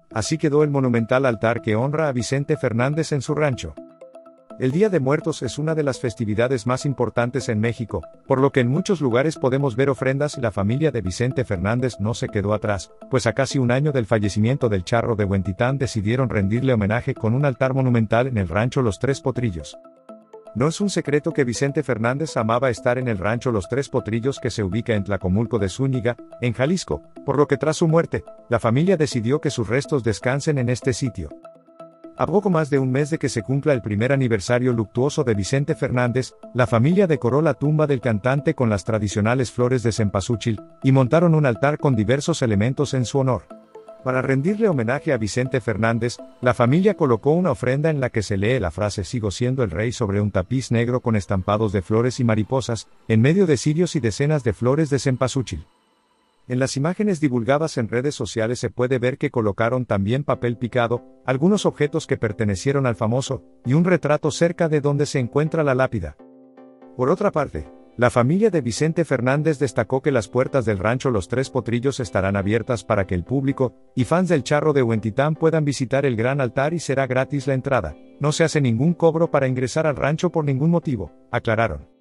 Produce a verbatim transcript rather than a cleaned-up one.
Así quedó el monumental altar que honra a Vicente Fernández en su rancho. El Día de Muertos es una de las festividades más importantes en México, por lo que en muchos lugares podemos ver ofrendas y la familia de Vicente Fernández no se quedó atrás, pues a casi un año del fallecimiento del charro de Huentitán decidieron rendirle homenaje con un altar monumental en el rancho Los Tres Potrillos. No es un secreto que Vicente Fernández amaba estar en el rancho Los Tres Potrillos que se ubica en Tlacomulco de Zúñiga, en Jalisco, por lo que tras su muerte, la familia decidió que sus restos descansen en este sitio. A poco más de un mes de que se cumpla el primer aniversario luctuoso de Vicente Fernández, la familia decoró la tumba del cantante con las tradicionales flores de cempasúchil, y montaron un altar con diversos elementos en su honor. Para rendirle homenaje a Vicente Fernández, la familia colocó una ofrenda en la que se lee la frase "Sigo siendo el rey" sobre un tapiz negro con estampados de flores y mariposas, en medio de cirios y decenas de flores de cempasúchil. En las imágenes divulgadas en redes sociales se puede ver que colocaron también papel picado, algunos objetos que pertenecieron al famoso, y un retrato cerca de donde se encuentra la lápida. Por otra parte, la familia de Vicente Fernández destacó que las puertas del rancho Los Tres Potrillos estarán abiertas para que el público, y fans del charro de Huentitán puedan visitar el gran altar y será gratis la entrada. No se hace ningún cobro para ingresar al rancho por ningún motivo, aclararon.